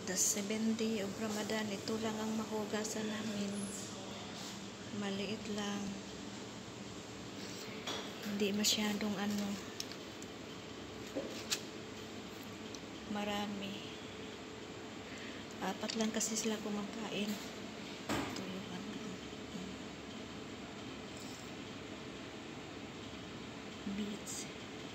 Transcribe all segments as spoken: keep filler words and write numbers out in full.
The seventh day of Ramadan, ito lang ang mahugasan namin. Maliit lang. Hindi masyadong ano. Marami. Apat lang kasi sila kumakain. Ito yung ano. Beets.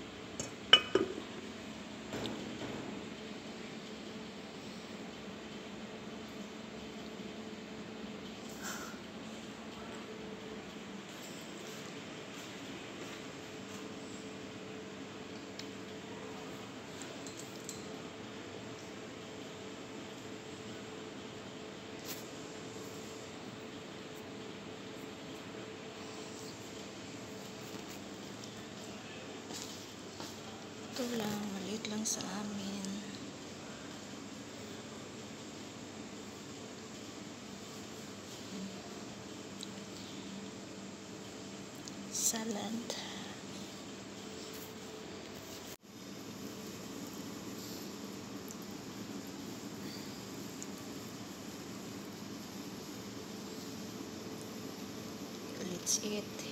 Ito lang, maliit lang sa amin. Salad. Let's eat.